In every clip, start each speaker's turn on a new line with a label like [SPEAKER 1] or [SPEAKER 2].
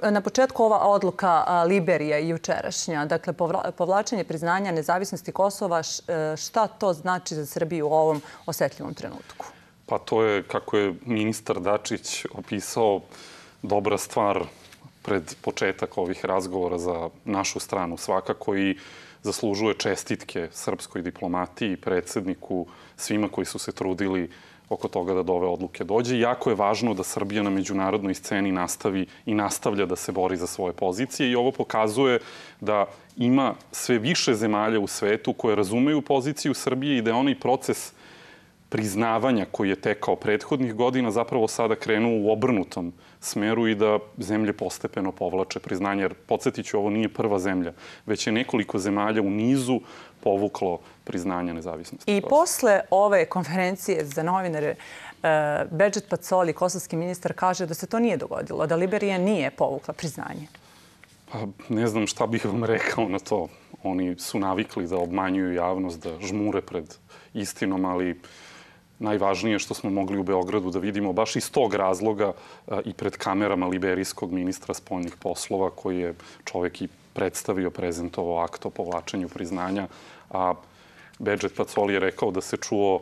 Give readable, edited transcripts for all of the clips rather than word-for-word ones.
[SPEAKER 1] na početku ova odluka Liberije jučerašnja, dakle povlačenje priznanja nezavisnosti Kosova, šta to znači za Srbiju u ovom osetljivom trenutku?
[SPEAKER 2] Pa to je, kako je ministar Dačić opisao, dobra stvar pred početak ovih razgovora za našu stranu svakako i zaslužuje čestitke srpskoj diplomatiji, predsjedniku, svima koji su se trudili oko toga da do ove odluke dođe. Jako je važno da Srbija na međunarodnoj sceni nastavi i nastavlja da se bori za svoje pozicije i ovo pokazuje da ima sve više zemalja u svetu koje razumeju poziciju Srbije i da je onaj proces priznavanja koji je tekao prethodnih godina zapravo sada krenuo u obrnutom smeru i da zemlje postepeno povlače priznanje. Jer, podsjetit ću, ovo nije prva zemlja, već je nekoliko zemalja u nizu povuklo priznanje nezavisnosti.
[SPEAKER 1] I posle ove konferencije za novinare, Bedžet Pacoli, kosovski ministar, kaže da se to nije dogodilo, da Liberija nije povukla priznanje.
[SPEAKER 2] Pa, ne znam šta bih vam rekao na to. Oni su navikli da obmanjuju javnost, da žmure pred istinom, ali najvažnije što smo mogli u Beogradu da vidimo baš iz tog razloga i pred kamerama liberijskog ministra spoljnih poslova, koji je čovek i predstavio, prezentovao akt o povlačenju priznanja, a Bedžet Pacoli je rekao da se čuo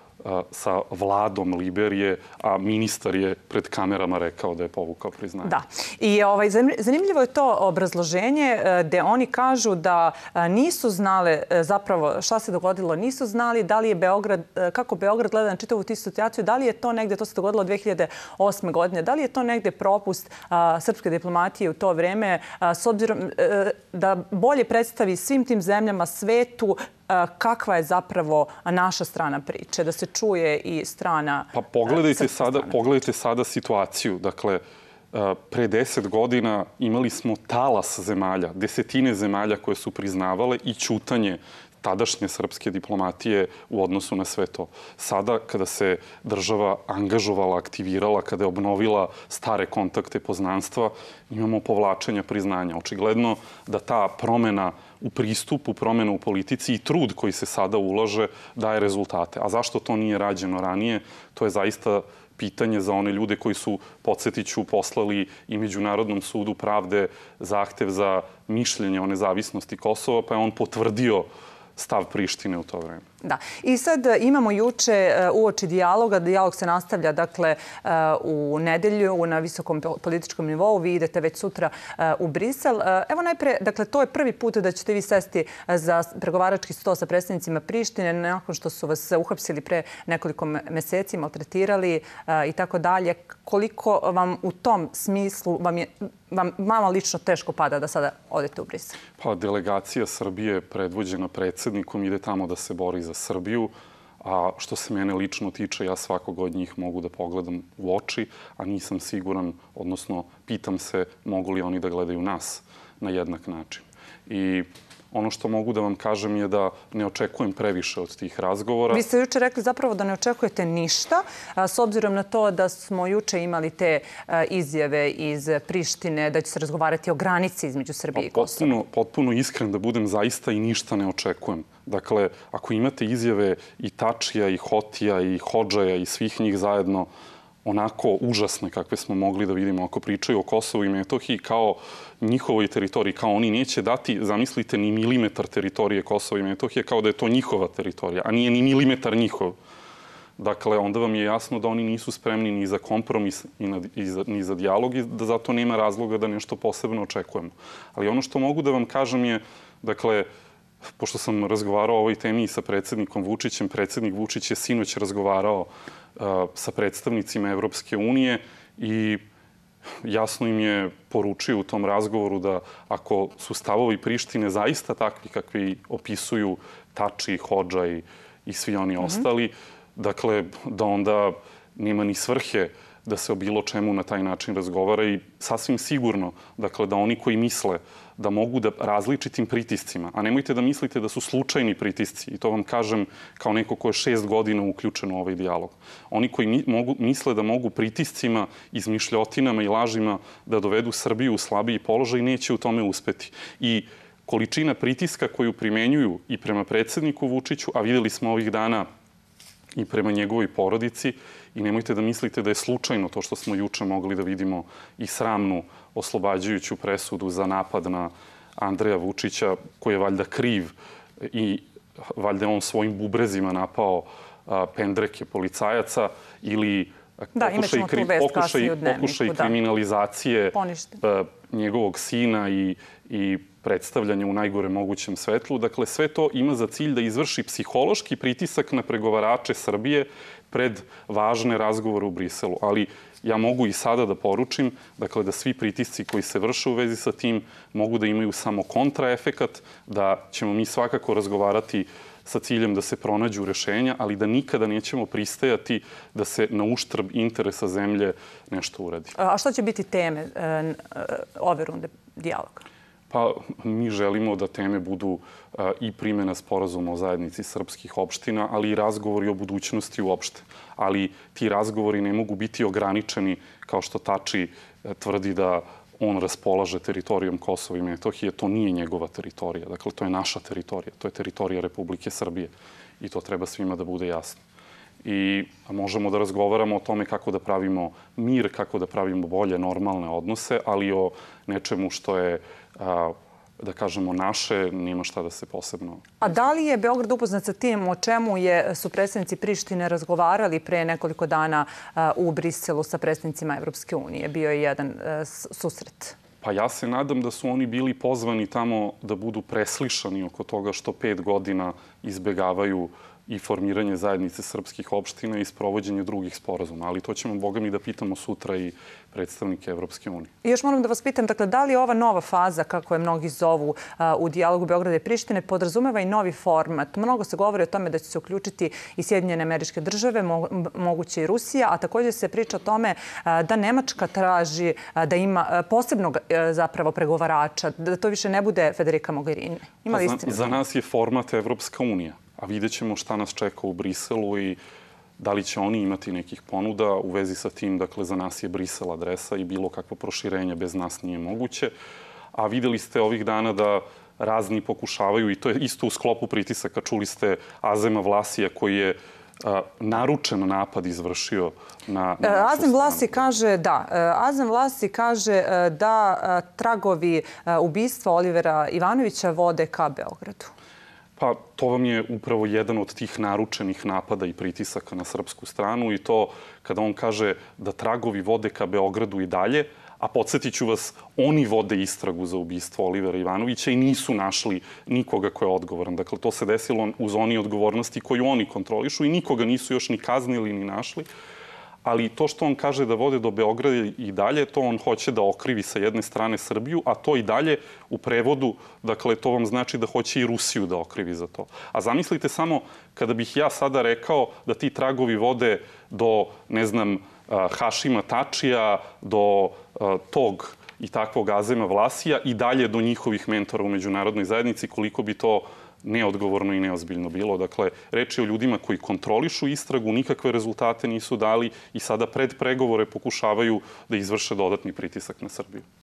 [SPEAKER 2] sa vladom Liberije, a ministar je pred kamerama rekao da je povukao priznanje.
[SPEAKER 1] Da. I zanimljivo je to obrazloženje gde oni kažu da nisu znali zapravo šta se dogodilo, nisu znali da li je Beograd, kako Beograd gleda na čitavu tu situaciju, da li je to negde, to se dogodilo 2008. godine, da li je to negde propust srpske diplomatije u to vreme, s obzirom da bolje predstavi svim tim zemljama, svetu, kakva je zapravo naša strana priče, da se čuje i strana
[SPEAKER 2] Pa pogledajte sada situaciju. Dakle, pre 10 godina imali smo talas zemalja, desetine zemalja koje su priznavale i ćutanje tadašnje srpske diplomatije u odnosu na sve to. Sada, kada se država angažovala, aktivirala, kada je obnovila stare kontakte poznanstva, imamo povlačenja priznanja. Očigledno da ta promena u pristupu, promena u politici i trud koji se sada ulaže daje rezultate. A zašto to nije rađeno ranije? To je zaista pitanje za one ljude koji su, podsjetiću, poslali i Međunarodnom sudu pravde zahtev za mišljenje o nezavisnosti Kosova, pa je on potvrdio stav Prištine u to vreme.
[SPEAKER 1] Da. I sad imamo juče uoči dijaloga. Dijalog se nastavlja, dakle, u nedelju na visokom političkom nivou. Vi idete već sutra u Brisel. Evo najpre, dakle, to je prvi put da ćete vi sesti za pregovarački sto sa predstavnicima Prištine nakon što su vas uhapsili pre nekoliko meseci, maltretirali i tako dalje. Koliko vam u tom smislu vama lično teško pada da sada odete u Brisel?
[SPEAKER 2] Pa delegacija Srbije predvođena predsjednikom ide tamo da se bori za Srbiju, a što se mene lično tiče, ja svakog od njih mogu da pogledam u oči, a nisam siguran, odnosno pitam se mogu li oni da gledaju nas na jednak način. I ono što mogu da vam kažem je da ne očekujem previše od tih razgovora.
[SPEAKER 1] Vi ste juče rekli zapravo da ne očekujete ništa, s obzirom na to da smo juče imali te izjave iz Prištine da će se razgovarati o granici između Srbije i Kosova.
[SPEAKER 2] Potpuno iskren da budem, zaista i ništa ne očekujem. Dakle, ako imate izjave i Tačija, i Hotija, i Hodžaja, i svih njih zajedno, onako užasne kakve smo mogli da vidimo ako pričaju o Kosovu i Metohiji kao njihovoj teritoriji, kao oni neće dati, zamislite, ni milimetar teritorije Kosova i Metohije, kao da je to njihova teritorija, a nije ni milimetar njihov. Dakle, onda vam je jasno da oni nisu spremni ni za kompromis ni za dijalog i da zato nema razloga da nešto posebno očekujemo. Ali ono što mogu da vam kažem je, dakle, pošto sam razgovarao o ovoj temi i sa predsjednikom Vučićem, predsjednik Vučić je sinoć razgovarao sa predstavnicima Evropske unije i jasno im je poručio u tom razgovoru da ako su stavovi Prištine zaista takvi kakvi opisuju Tači, Hodža i svi oni ostali, dakle, da onda nema ni svrhe da se o bilo čemu na taj način razgovara i sasvim sigurno, dakle, da oni koji misle da mogu da različitim pritiscima, a nemojte da mislite da su slučajni pritisci, i to vam kažem kao neko ko je 6 godina uključen u ovaj dijalog. Oni koji misle da mogu pritiscima, izmišljotinama i lažima da dovedu Srbiju u slabiji položaj, neće u tome uspeti. I količina pritiska koju primenjuju i prema predsjedniku Vučiću, a videli smo ovih dana i prema njegovoj porodici, i nemojte da mislite da je slučajno to što smo juče mogli da vidimo i sramnu oslobađajuću presudu za napad na Andreja Vučića, koji je valjda kriv i valjda on svojim bubrezima napao pendreke policajaca, ili pokušaj kriminalizacije njegovog sina i predstavljanje u najgore mogućem svetlu. Dakle, sve to ima za cilj da izvrši psihološki pritisak na pregovarače Srbije pred važne razgovore u Briselu. Ali ja mogu i sada da poručim, dakle, da svi pritisci koji se vrše u vezi sa tim mogu da imaju samo kontraefekat, da ćemo mi svakako razgovarati sa ciljem da se pronađu rešenja, ali da nikada nećemo pristajati da se na uštrb interesa zemlje nešto uradi.
[SPEAKER 1] A šta će biti teme ove runde dijaloga?
[SPEAKER 2] Pa mi želimo da teme budu i primjena sporazuma o zajednici srpskih opština, ali i razgovori o budućnosti uopšte. Ali ti razgovori ne mogu biti ograničeni, kao što Tači tvrdi da on raspolaže teritorijom Kosova i Metohije. To nije njegova teritorija. Dakle, to je naša teritorija. To je teritorija Republike Srbije. I to treba svima da bude jasno. I možemo da razgovaramo o tome kako da pravimo mir, kako da pravimo bolje, normalne odnose, ali o nečemu što je, da kažemo, naše, nema šta da se posebno...
[SPEAKER 1] A da li je Beograd upoznat sa tim o čemu su predstavnici Prištine razgovarali pre nekoliko dana u Briselu sa predstavnicima Evropske unije? Bio je jedan susret.
[SPEAKER 2] Pa ja se nadam da su oni bili pozvani tamo da budu preslišani oko toga što 5 godina izbegavaju i formiranje zajednice srpskih opština i sprovođenje drugih sporazuma. Ali to ćemo, Boga mi, da pitamo sutra i predstavnike Evropske unije.
[SPEAKER 1] I još moram da vas pitam, dakle, da li ova nova faza, kako je mnogi zovu, u dijalogu Beograda i Prištine, podrazumeva i novi format? Mnogo se govori o tome da će se uključiti i Sjedinjene Američke Države, moguće i Rusija, a također se priča o tome da Nemačka traži da ima posebnog zapravo pregovarača, da to više ne bude Federica Mogherini. Ima li istine?
[SPEAKER 2] Za nas je format Evropska unija. A vidjet ćemo šta nas čeka u Briselu i da li će oni imati nekih ponuda u vezi sa tim. Dakle, za nas je Brisel adresa i bilo kakvo proširenje bez nas nije moguće. A vidjeli ste ovih dana da razni pokušavaju, i to je isto u sklopu pritisaka, čuli ste Azema Vlasija koji je naručen napad izvršio na
[SPEAKER 1] Azem Vlasi kaže da. Azem Vlasi kaže da tragovi ubistva Olivera Ivanovića vode ka Beogradu.
[SPEAKER 2] Pa to vam je upravo jedan od tih naručenih napada i pritisaka na srpsku stranu i to kada on kaže da tragovi vode ka Beogradu i dalje, a podsjetit ću vas, oni vode istragu za ubistvo Olivera Ivanovića i nisu našli nikoga ko je odgovoran. Dakle, to se desilo u zoni odgovornosti koju oni kontrolišu i nikoga nisu još ni kaznili ni našli. Ali to što on kaže da vode do Beograda i dalje, to on hoće da okrivi sa jedne strane Srbiju, a to i dalje u prevodu, dakle, to vam znači da hoće i Rusiju da okrivi za to. A zamislite samo kada bih ja sada rekao da ti tragovi vode do, ne znam, Hašima Tačija, do tog i takvog Azema Vlasija i dalje do njihovih mentora u međunarodnoj zajednici, koliko bi to neodgovorno i neozbiljno bilo. Dakle, reč je o ljudima koji kontrolišu istragu, nikakve rezultate nisu dali i sada pred pregovore pokušavaju da izvrše dodatni pritisak na Srbiju.